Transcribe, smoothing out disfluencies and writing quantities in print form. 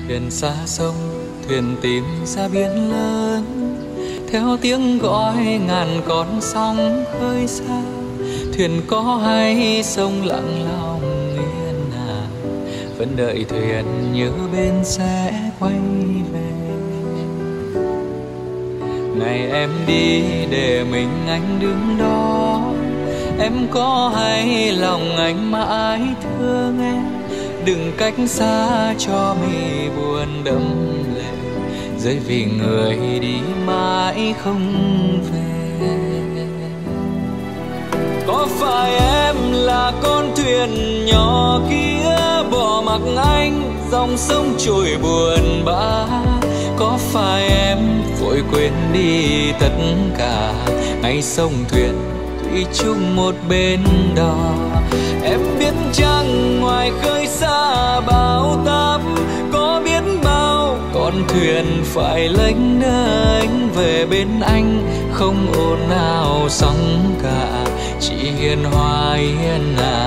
Thuyền xa sông, thuyền tìm ra biển lớn, theo tiếng gọi ngàn con sóng khơi xa. Thuyền có hay sông lặng lòng yên hà, vẫn đợi thuyền nhớ bên sẽ quay về. Ngày em đi để mình anh đứng đó, em có hay lòng anh mãi thương em. Đừng cách xa cho mi buồn đẫm lệ, rơi vì người đi mãi không về. Có phải em là con thuyền nhỏ kia bỏ mặc anh dòng sông trôi buồn bã? Có phải em vội quên đi tất cả ngày sông thuyền thủy chung một bên đò? Em biết chăng ngoài khơi xa bão táp có biết bao con thuyền phải lênh đênh về bên anh, không ồn ào sóng cả chỉ hiền hòa yên ả.